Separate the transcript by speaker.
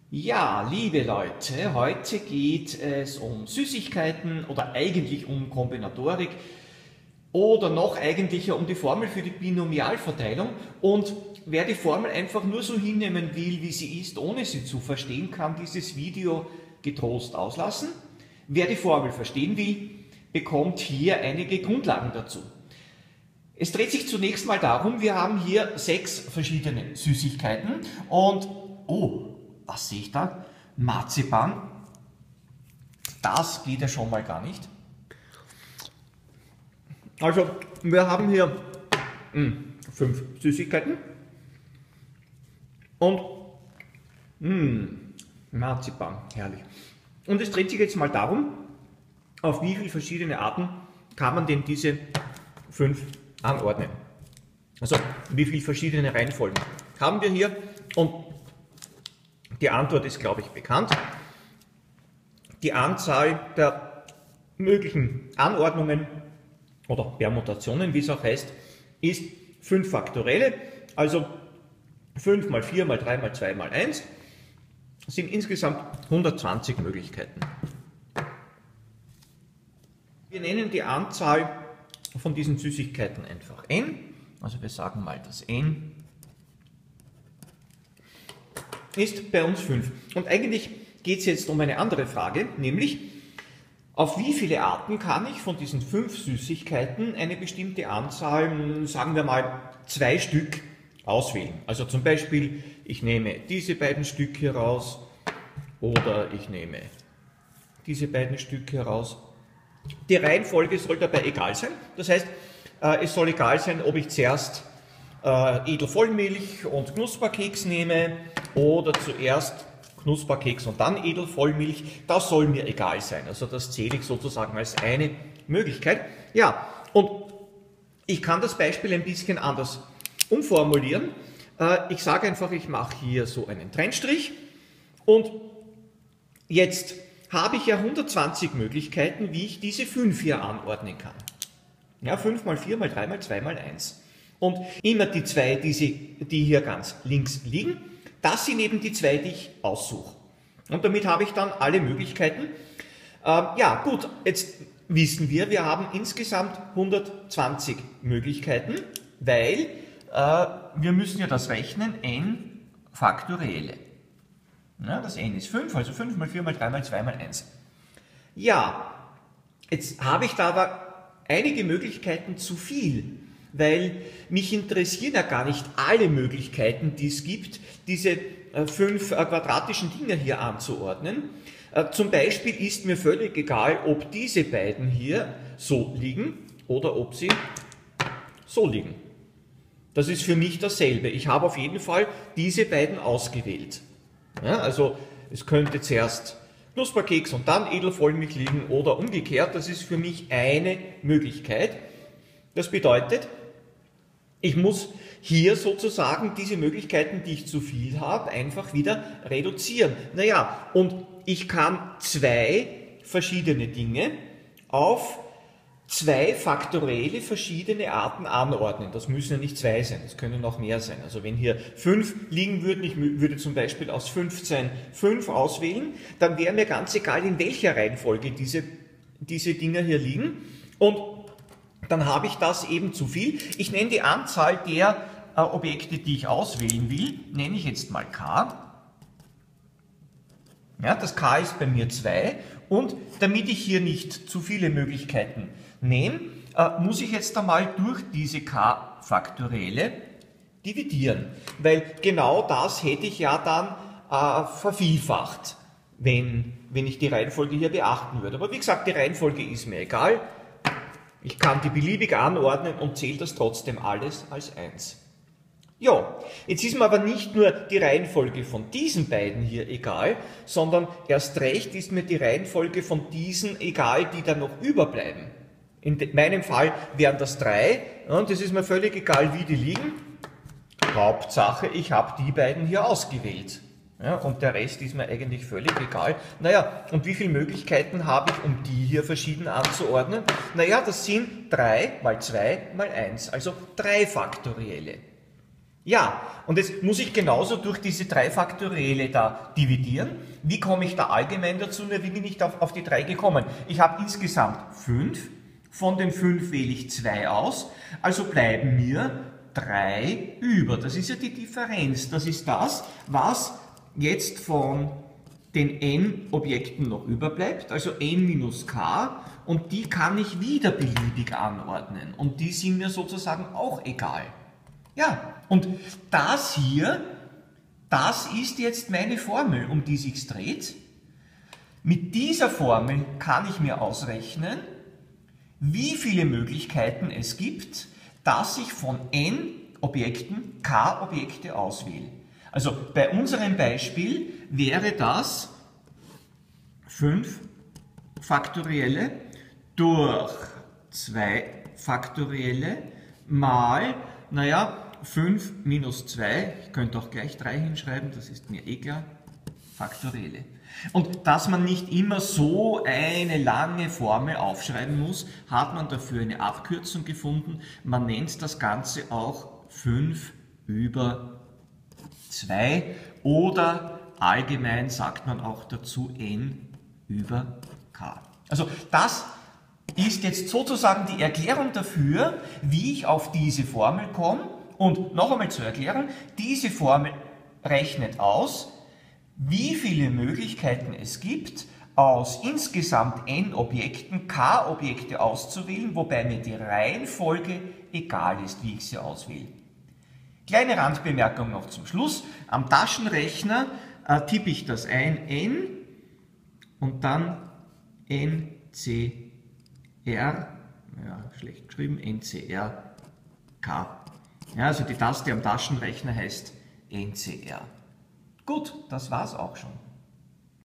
Speaker 1: Ja, liebe Leute, heute geht es um Süßigkeiten oder eigentlich um Kombinatorik oder noch eigentlicher um die Formel für die Binomialverteilung. Und wer die Formel einfach nur so hinnehmen will, wie sie ist, ohne sie zu verstehen, kann dieses Video getrost auslassen. Wer die Formel verstehen will, bekommt hier einige Grundlagen dazu. Es dreht sich zunächst mal darum, wir haben hier 6 verschiedene Süßigkeiten und, was sehe ich da? Marzipan. Das geht ja schon mal gar nicht. Also, wir haben hier 5 Süßigkeiten und Marzipan, herrlich. Und es dreht sich jetzt mal darum, auf wie viele verschiedene Arten kann man denn diese 5 anordnen. Also, wie viele verschiedene Reihenfolgen haben wir hier? Und die Antwort ist, glaube ich, bekannt. Die Anzahl der möglichen Anordnungen oder Permutationen, wie es auch heißt, ist 5 Faktorielle, also 5 mal 4 mal 3 mal 2 mal 1 sind insgesamt 120 Möglichkeiten. Wir nennen die Anzahl von diesen Süßigkeiten einfach n, also wir sagen mal, das n ist bei uns 5. Und eigentlich geht es jetzt um eine andere Frage, nämlich auf wie viele Arten kann ich von diesen 5 Süßigkeiten eine bestimmte Anzahl, sagen wir mal 2 Stück, auswählen. Also zum Beispiel, ich nehme diese beiden Stück hier raus oder ich nehme diese beiden Stück hier raus. Die Reihenfolge soll dabei egal sein. Das heißt, es soll egal sein, ob ich zuerst Edelvollmilch und Knusperkeks nehme oder zuerst Knusperkeks und dann Edelvollmilch. Das soll mir egal sein. Also das zähle ich sozusagen als eine Möglichkeit. Ja, und ich kann das Beispiel ein bisschen anders umformulieren. Ich sage einfach, ich mache hier so einen Trennstrich und jetzt habe ich ja 120 Möglichkeiten, wie ich diese 5 hier anordnen kann. Ja, 5 mal 4 mal 3 mal 2 mal 1. Und immer die 2, die hier ganz links liegen, das sind eben die 2, die ich aussuche. Und damit habe ich dann alle Möglichkeiten. Ja, gut, jetzt wissen wir haben insgesamt 120 Möglichkeiten, weil wir müssen ja das rechnen, n Faktorielle. Ja, das n ist 5, also 5 mal 4 mal 3 mal 2 mal 1. Ja, jetzt habe ich da aber einige Möglichkeiten zu viel, weil mich interessieren ja gar nicht alle Möglichkeiten, die es gibt, diese 5 quadratischen Dinger hier anzuordnen. Zum Beispiel ist mir völlig egal, ob diese beiden hier so liegen oder ob sie so liegen. Das ist für mich dasselbe. Ich habe auf jeden Fall diese beiden ausgewählt. Ja, also es könnte zuerst Knusperkeks und dann Edelvollmilch liegen oder umgekehrt. Das ist für mich eine Möglichkeit. Das bedeutet, ich muss hier sozusagen diese Möglichkeiten, die ich zu viel habe, einfach wieder reduzieren. Naja, und ich kann 2 verschiedene Dinge auf 2 faktorielle verschiedene Arten anordnen. Das müssen ja nicht 2 sein, das können noch mehr sein. Also wenn hier 5 liegen würden, ich würde zum Beispiel aus 15 5 auswählen, dann wäre mir ganz egal, in welcher Reihenfolge diese Dinger hier liegen. Und dann habe ich das eben zu viel. Ich nenne die Anzahl der Objekte, die ich auswählen will, nenne ich jetzt mal k. Ja, das k ist bei mir 2 und damit ich hier nicht zu viele Möglichkeiten nehme, muss ich jetzt einmal durch diese k Faktorielle dividieren, weil genau das hätte ich ja dann vervielfacht, wenn ich die Reihenfolge hier beachten würde. Aber wie gesagt, die Reihenfolge ist mir egal. Ich kann die beliebig anordnen und zähle das trotzdem alles als 1. Ja, jetzt ist mir aber nicht nur die Reihenfolge von diesen beiden hier egal, sondern erst recht ist mir die Reihenfolge von diesen egal, die dann noch überbleiben. In meinem Fall wären das 3 und es ist mir völlig egal, wie die liegen. Hauptsache, ich habe die beiden hier ausgewählt. Ja, und der Rest ist mir eigentlich völlig egal. Naja, und wie viele Möglichkeiten habe ich, um die hier verschieden anzuordnen? Naja, das sind 3 mal 2 mal 1, also 3 Faktorielle. Ja, und jetzt muss ich genauso durch diese 3 Faktorielle da dividieren. Wie komme ich da allgemein dazu? Wie bin ich da auf die 3 gekommen? Ich habe insgesamt 5. Von den 5 wähle ich 2 aus. Also bleiben mir 3 über. Das ist ja die Differenz. Das ist das, was jetzt von den n Objekten noch überbleibt. Also n minus k. Und die kann ich wieder beliebig anordnen. Und die sind mir sozusagen auch egal. Ja, und das hier, das ist jetzt meine Formel, um die sich's dreht. Mit dieser Formel kann ich mir ausrechnen, wie viele Möglichkeiten es gibt, dass ich von n Objekten k Objekte auswähle. Also bei unserem Beispiel wäre das 5 Faktorielle durch 2 Faktorielle mal, naja, 5 minus 2, ich könnte auch gleich 3 hinschreiben, das ist mir eh klar, Faktorielle. Und dass man nicht immer so eine lange Formel aufschreiben muss, hat man dafür eine Abkürzung gefunden. Man nennt das Ganze auch 5 über 2 oder allgemein sagt man auch dazu n über k. Also das ist jetzt sozusagen die Erklärung dafür, wie ich auf diese Formel komme. Und noch einmal zur Erklärung, diese Formel rechnet aus, wie viele Möglichkeiten es gibt, aus insgesamt n Objekten k Objekte auszuwählen, wobei mir die Reihenfolge egal ist, wie ich sie auswähle. Kleine Randbemerkung noch zum Schluss. Am Taschenrechner tippe ich das ein, n und dann ncr, ja, schlecht geschrieben, ncr k. Ja, also die Taste am Taschenrechner heißt ncr. Gut, das war's auch schon.